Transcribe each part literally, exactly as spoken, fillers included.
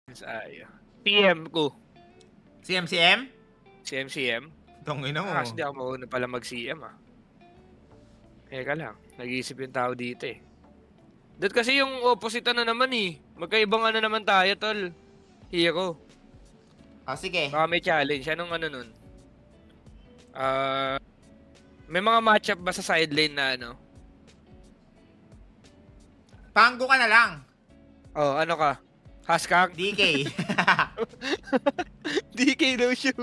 Ayo. P M ko. C M C M? C M C M? Tongin mo. Ah, kasi di ako mauna pala mag-C M ah. Teka lang, nag-iisip yung tao dito eh. Dahil kasi yung opposite na naman eh. Magkaibang ano naman tayo, tol. Hero. Ah, sige. Baka may challenge. Anong ano nun? Ah... Uh, may mga matchup ba sa side lane na ano? Panggo ka na lang. Oh, ano ka? Haskag? D K. D K daw siya.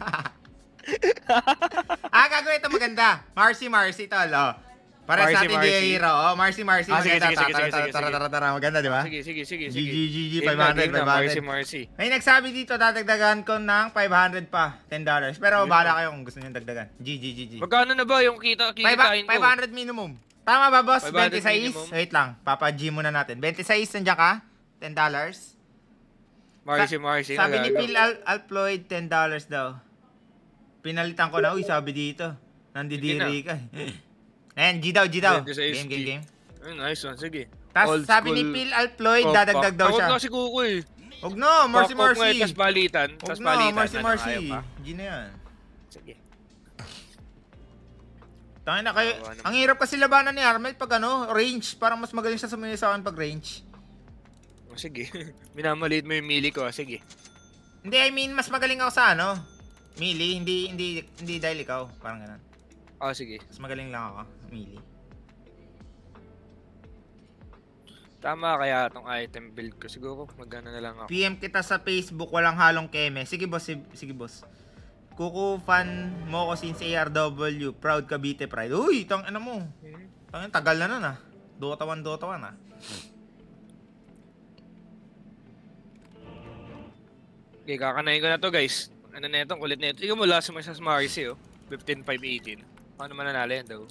Ah, gagawin ito maganda. Marcy, Marcy, tol. Oh. Para sa atin di hero. Oh, Marcy, Marcy. Ah, sige, maganda. sige, sige, Tara, sige, tara, sige, tara, sige. tara, tara. Maganda, di ba? Sige, sige, sige, G, sige. G, G, G, Game five na, hundred, game na. five hundred. Marcy, Marcy. May nagsabi dito, dadagdagan ko ng five hundred pa. ten dollars. Pero bahala kayo kung gusto niyo dagdagan. G, G, G, G. Magkano na ba yung kita kikitain ko? five hundred minimum. Tama ba, boss? five hundred twenty-six? minimum. Wait lang. Papa-G muna natin. twenty-six, nandiyan ka? ten dollars. Marcy, Marcy. Sabi ni Phil Al Alploid, ten dollars daw. Pinalitan ko na. Uy, sabi dito. Nandidiri ka. Ayan, G daw, G daw. Game, game, game. Ay, nice one. Sige. Tapos sabi ni Phil Alploid, dadagdag daw siya. Takot na si Kuko eh. Huwag no, Marcy, Marcy. Tapos balitan. Huwag Tapos no, balitan. Marcy, Ano, Marcy. ayaw pa? G na yan. Sige. Tangin na kayo. Ang hirap kasi labanan ni Armel pag ano, range. Parang mas magaling siya sumuyo sa akin pag range. Oh, sige. Minamaliit mo yung melee ko. Sige. Hindi, I mean, mas magaling ako sa ano. Melee, hindi, hindi, hindi dahil ikaw. Parang ganun. Oh, sige. Mas magaling lang ako. Melee. Tama kaya itong item build ko. Siguro magana na lang ako. P M kita sa Facebook, walang halong keme. Sige boss, sige boss. Kuku fan mo ko since A R W. Proud Cavite Pride. Uy, tang ano mo. Tang tagal na nun ah. Dota one, Dota one ah. Okay, kakanayin ko na to guys. Ano na itong kulit na ito. Tingnan mo last mo sa Marcy oh. fifteen five eighteen. Paano mananalo yan daw?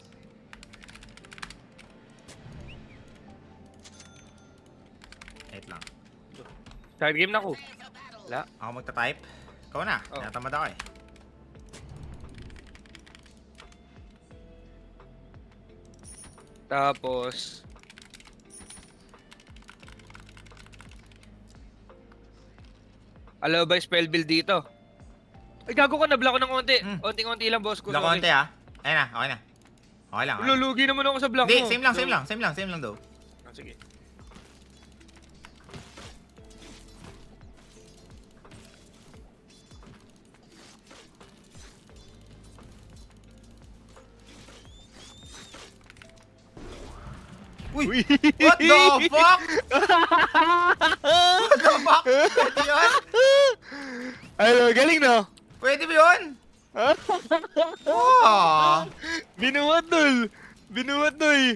Wait lang. Start game na ako. Wala. Ako magta-type. Ikaw na. Oh. Natamad ako eh. Tapos Alo ba spell build dito? Ay gago ka, na-block ko ng konti. Hmm. Konti-konti lang boss ko. Block konti ah. Ayun na, okay na. Okay lang. Okay. Lulugi naman ako sa block Hindi, mo. same lang, same lang. Same lang, same lang daw. Ah, sige. Uy! What the fuck? What the fuck? Pwede yun? Ay, galing no? Pwede ba yun? Oh! Binuwat dul! Binuwat doy!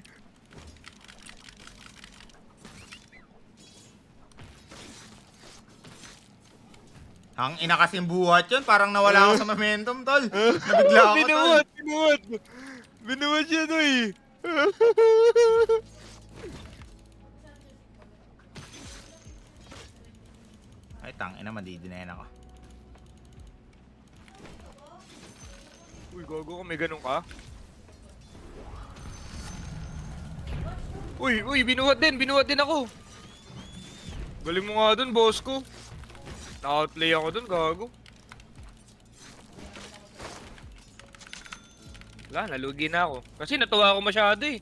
Ang ina kasing buhat yun, parang nawala ako sa momentum, tol. Nabigla ako, tol. Binuwat! Binuwat! Binuwat siya doy! Ay, tang ina, madidinayan ako. Uy, gago ka, may ganun ka? Uy, uy, binuhat din, binuhat din ako. Galing mo nga dun, boss ko. Na-outplay ako dun, gago. Wala, nalugi na ako. Kasi natuwa ako masyado eh.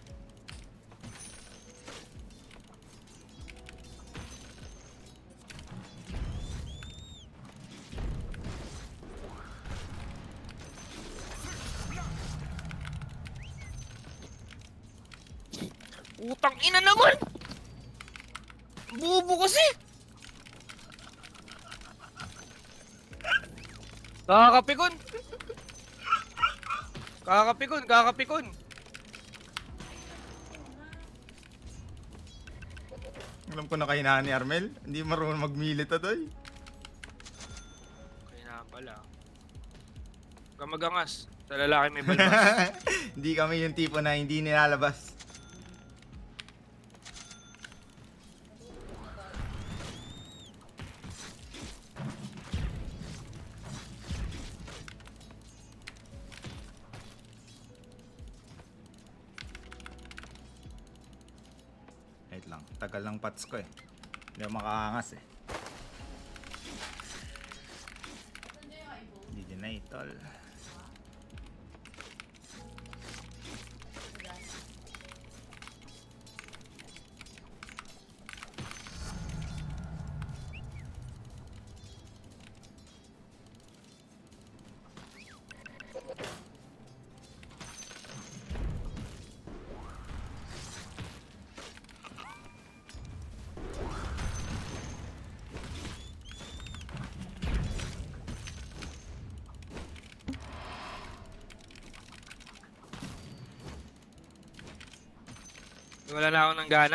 Utang ina naman! Bubo kasi! Kakapikon! Kakapikon, kakapikon! Alam ko na kahinaan ni Armel. Hindi marunong mag-melee to, tol. Kaya na pala. Huwag kang magangas. Sa lalaki may balbas. Hindi kami yung tipo na hindi nilalabas. Wait lang, tagal ng pats ko eh. Hindi ako makaangas eh. Hindi deny, tol. Wala na ako ng gana.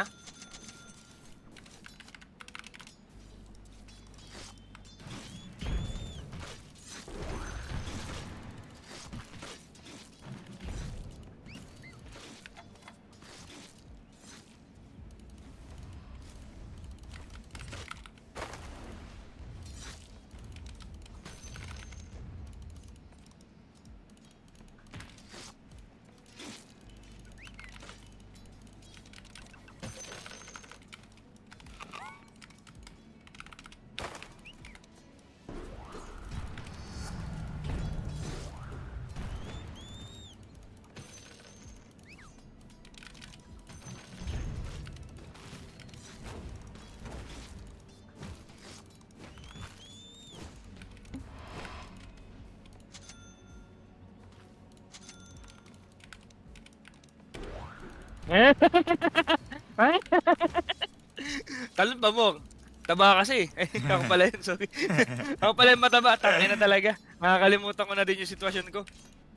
Talon pa mo. Taba kasi. Eh, ako pala yun, sorry. Ako pala yung mataba. Tangin na talaga. Nakakalimutan ko na din yung sitwasyon ko.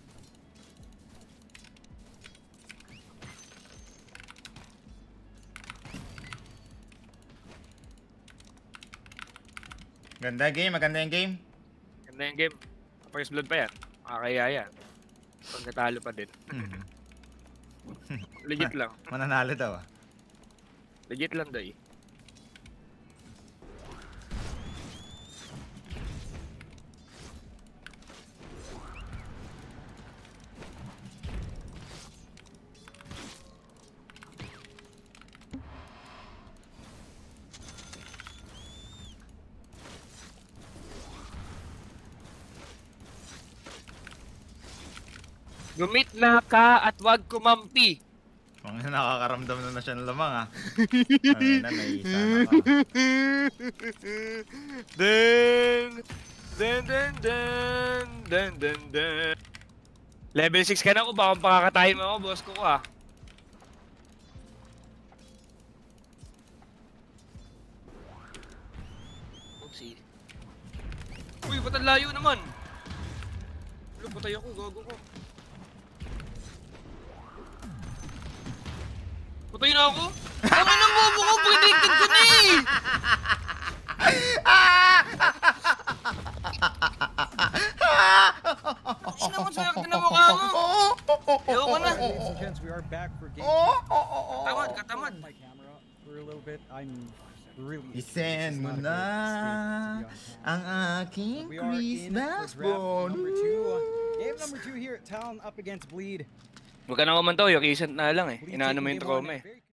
Ganda game, maganda yung game. Ganda yung game. First blood pa yan. Makakaya yan. Pagkatalo pa din. Mhm. Legit lang. Mananalo daw ah. Legit lang daw eh. Gumit na ka at wag kumampi. Mga nakakaramdam na na siya ng lamang ah. Ay na, naisa na ka. Dun, dun, dun, dun, dun, dun, dun. Level six ka na ko, baka pakakatayin mo ako, boss ko ko ah. Oopsie. Uy, ba't ang layo naman? Wala, patay ako, gago ko. Patay na ako? Ang anong bobo ko, predicted ko na eh! Ay naman, swerte na mukha mo! Ewan ko na! Ladies and gents, we are back for game. Katamad, katamad. My camera for a little bit. I'm really. Isend mo it's not a na great space to be on ang camera. aking We are in Christmas for draft bonus. number two. Game number two here at Talon up against Bleed. Huwag ka na kumantaw, yung isent na lang eh. Bleed Inaano mo taking yung game one trauma eh. very